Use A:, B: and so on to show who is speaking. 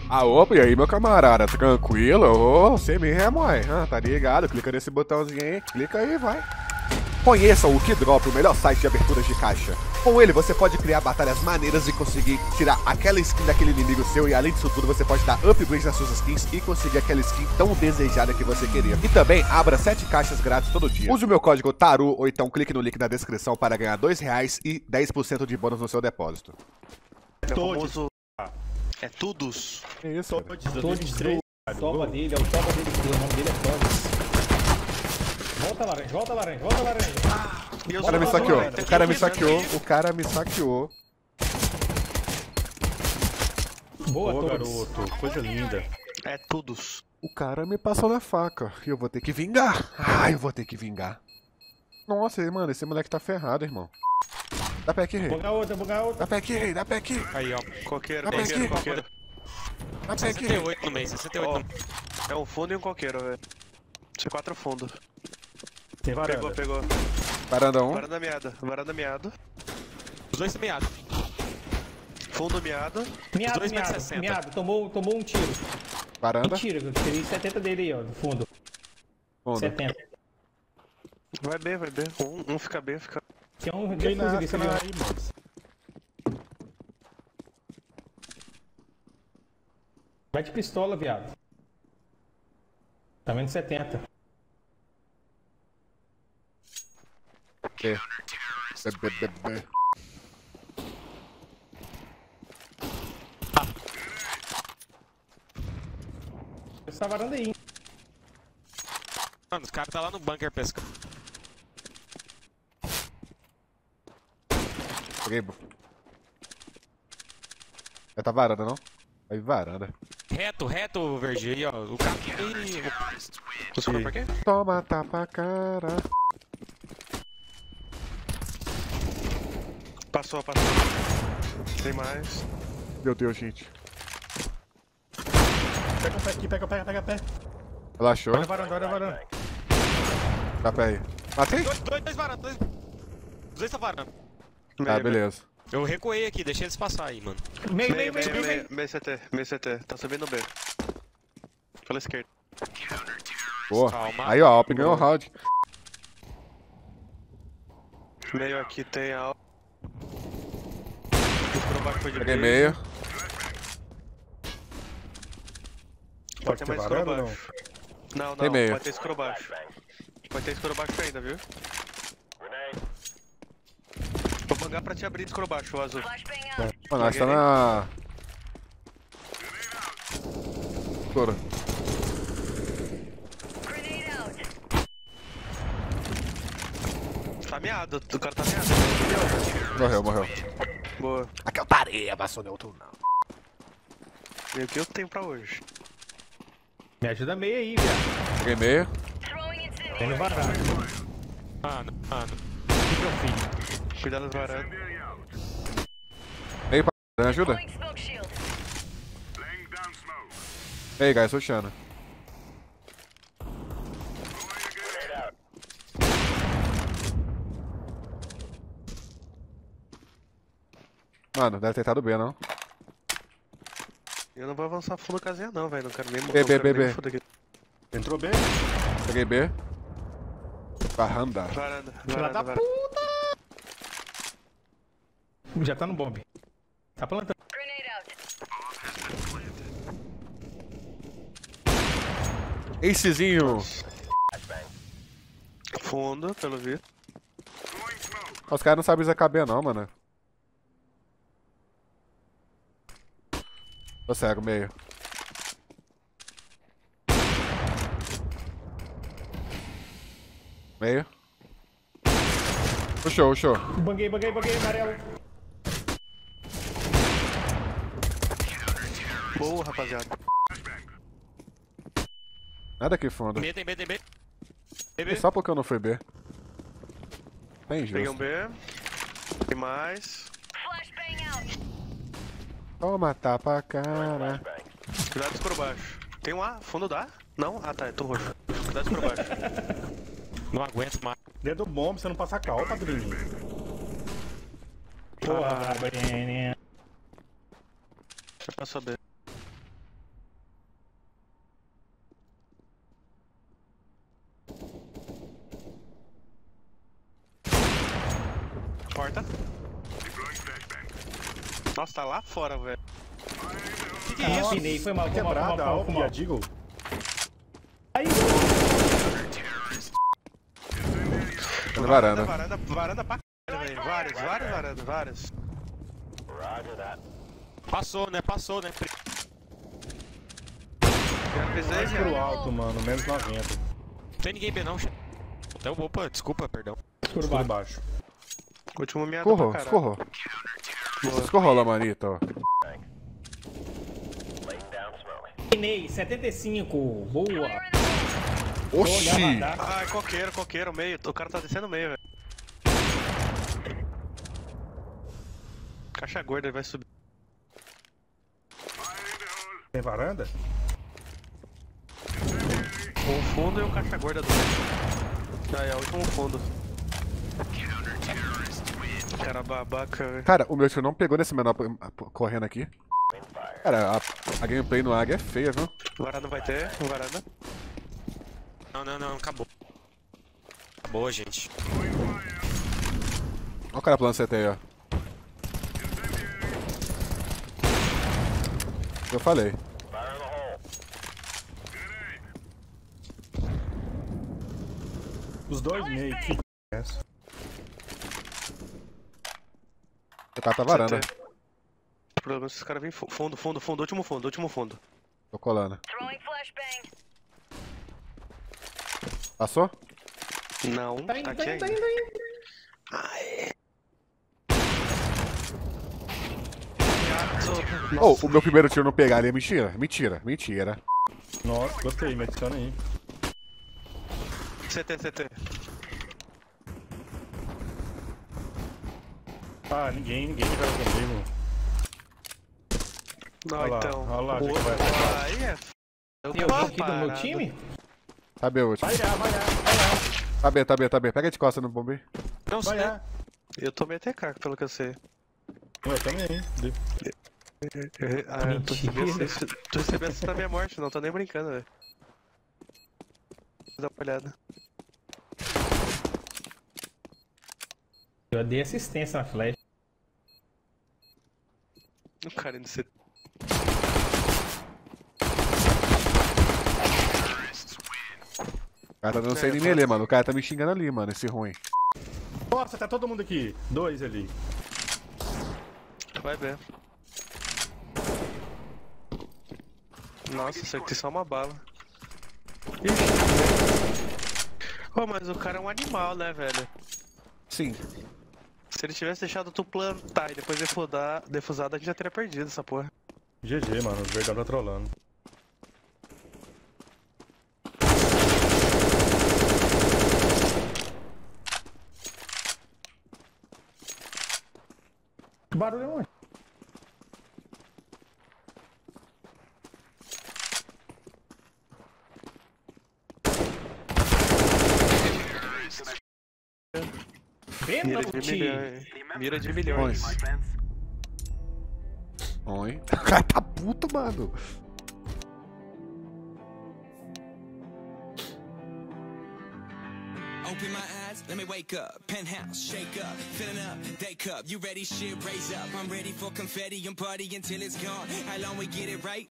A: Ah, opa, e aí, meu camarada? Tranquilo? Ô, você mesmo, ué. Tá ligado? Clica nesse botãozinho aí, clica aí, vai. Conheçam o Keydrop, o melhor site de aberturas de caixa. Com ele, você pode criar batalhas maneiras e conseguir tirar aquela skin daquele inimigo seu. E além disso tudo, você pode dar upgrades nas suas skins e conseguir aquela skin tão desejada que você queria. E também, abra 7 caixas grátis todo dia. Use o meu código TARU ou então clique no link na descrição para ganhar R$2 e 10% de bônus no seu depósito.
B: Todos. É todos.
A: É isso, cara.
C: Todos três. Toba dele, é o toba dele, o nome dele é Todos. Volta laranja, volta laranja, volta laranja.
A: O cara me saqueou, o cara me saqueou, o cara me saqueou.
C: Boa,
B: Boa,
C: Todos.
B: garoto. Coisa linda. É todos.
A: O cara me passou na faca e eu vou ter que vingar. Ah, eu vou ter que vingar. Nossa, mano, esse moleque tá ferrado, irmão. Dá pé aqui, rei.
C: Buga outra, buga outra.
A: Dá pé aqui, rei, dá pé aqui.
D: Aí, ó.
B: Coqueiro,
A: Dá pé aqui.
B: coqueiro.
A: Dá pé aqui, rei.
D: 68 no meio, 68 no meio.
B: É um fundo e um coqueiro, velho. C4 fundo.
C: Tem varanda.
B: Pegou.
A: Varanda 1.
B: Varanda miado.
D: Os dois miados.
B: Fundo miado.
C: Miado,
D: dois
C: miado,
D: 1,60 m.
C: miado. Tomou um tiro.
A: Varanda.
C: Mentira, eu tirei 70 dele aí, ó, do fundo.
A: Fundo.
C: 70.
B: Vai B. Um fica B, fica.
C: Tem um defuse ali, você viu?
B: aí, mano.
C: Vai de pistola, viado. Tá vendo 70.
A: B. B.
C: Essa varanda aí.
D: Mano, os caras tá lá no bunker pescando.
A: Peguei. Já tá varanda, não? Aí varanda.
D: Reto, Vergi, aí, ó. O cara. Ih,
B: Desculpa, por quê?
A: Toma tapa, cara.
B: Passou. Tem mais.
A: Meu Deus, gente.
C: Pega o pé aqui, pega pé.
A: Relaxou.
C: Olha a varanda.
A: Dá pé aí. Matei?
D: dois varando, Os dois tá varando.
A: Ah, beleza.
D: Eu recuei aqui, deixei eles passar aí, mano.
C: Meio.
B: Meio CT. Tá subindo B. Pela esquerda.
A: Boa.
D: Calma.
A: Aí, ó, a Alp ganhou o round.
B: Meio aqui tem a. Por baixo foi de
A: Peguei
B: B.
A: meio.
B: Pode ter mais escuro baixo. Não,
A: Tem meio.
B: pode ter escuro baixo. Pode ter escuro baixo ainda, viu? Vou bangar pra te abrir escuro baixo, o azul.
A: Mano, nós tá na... Escuro.
B: Tá miado, o cara tá miado.
A: Morreu.
B: Boa.
A: Aquela tarefa, passou neutro não.
B: E o que eu tenho pra hoje?
C: Me ajuda meio aí, viado.
A: Peguei meio.
C: Tem no varanda.
D: Mano.
C: O que eu fiz?
B: Cuidado das varandas.
A: Meio pra... Me ajuda? Ei, guys, rushando. Mano, deve ter tentado B, não?
B: Eu não vou avançar fundo casinha não, velho. Não quero nem
A: B.
B: nem fundo aqui.
C: Entrou bem?
A: Peguei B. Varanda.
B: Varanda.
C: Já tá no bombe. Tá plantando.
A: Acezinho.
B: Fundo, pelo visto.
A: Os caras não sabem usar KB não, mano. Tô cego, meio. Meio. Puxou.
C: Banguei, amarelo.
B: Boa, rapaziada.
A: Nada aqui fundo.
D: Tem B.
A: E só porque eu não fui B. Bem
B: Peguei um
A: justo.
B: B. Tem mais.
A: Toma tapa, cara.
B: Cuidado escuro baixo. Tem um A, fundo da A? Não? Ah tá, tô roxo. Cuidado escuro baixo.
D: Não aguento mais.
C: Dedo bomba, você não passa cal, padrinho. Porra, Brene.
B: Já passou B. Porta. Nossa, tá lá fora, velho.
D: Que é isso?
C: Pinei, foi mal,
E: Quebrada, Alp e a Deagle.
C: Aí,
A: Tá na varanda.
B: Varanda pra caralho, velho. Várias.
D: Passou, né?
B: Já avisei,
E: Mais pro
B: já.
E: alto, mano. Menos 90.
D: Não tem ninguém B não, chefe. Até o opa, desculpa, perdão.
E: Por baixo.
B: Último meado
A: Escorrou,
B: pra caralho.
A: escorrou lá, manito.
C: pinei, 75. Boa.
A: Oxi!
B: Ai, coqueiro, meio. O cara tá descendo meio, velho. Caixa gorda, ele vai subir.
E: Tem varanda?
B: O fundo e o caixa gorda do meio. Aí, é o último fundo. Cara babaca, velho.
A: Cara, o meu tio não pegou nesse menor correndo aqui. Cara, a gameplay no Águia é feia, viu?
B: Varanda vai ter, varanda.
D: Não, acabou. Acabou, gente.
A: Olha o cara plano CT aí, ó. Eu falei.
E: Os dois meio. Que f*** é essa?
A: O cara tá varanda.
B: CT. O problema é se os caras vêm fundo, último fundo.
A: Tô colando.
F: Throwing flashbang.
A: Passou?
B: Não,
C: Tá indo,
B: aqui
C: tá
B: ainda.
C: indo.
A: Oh, o meu primeiro tiro não pegar ali é mentira. Mentira.
E: Nossa, gostei. Me adiciona aí.
B: CT.
E: Ah, ninguém joga comigo.
B: Não,
E: Olha lá,
B: então.
E: olha lá,
B: O
E: já que vai.
B: aí é.
C: Tem alguém aqui do meu time?
A: Tá B, último. Tá B. Pega de costa no bombe.
D: Não,
E: Vai
D: né?
E: lá.
B: Eu tomei ATK, pelo que eu sei.
E: Eu também.
B: Tu recebeu essa da minha morte, não tô nem brincando, velho. Dá uma olhada.
C: Eu dei assistência na flash.
B: O cara indo CT.
A: O cara tá dando sem nem melee, mano. O cara tá me xingando ali, mano. Esse ruim.
E: Nossa, tá todo mundo aqui. Dois ali.
B: Vai ver. Nossa, acertei só uma bala. Pô, mas o cara é um animal, né, velho?
A: Sim.
B: Se ele tivesse deixado tu plantar e depois defusado, a gente já teria perdido essa porra.
E: GG, mano. O verdade tá trolando.
C: Que barulho é onde?
B: Mira de milhões.
A: Oi. O cara tá puto, mano.
G: Open my eyes, let me wake up. Penthouse, shake up, filling up, day cup. You ready? Shit, raise up. I'm ready for confetti and party until it's gone. How long we get it right?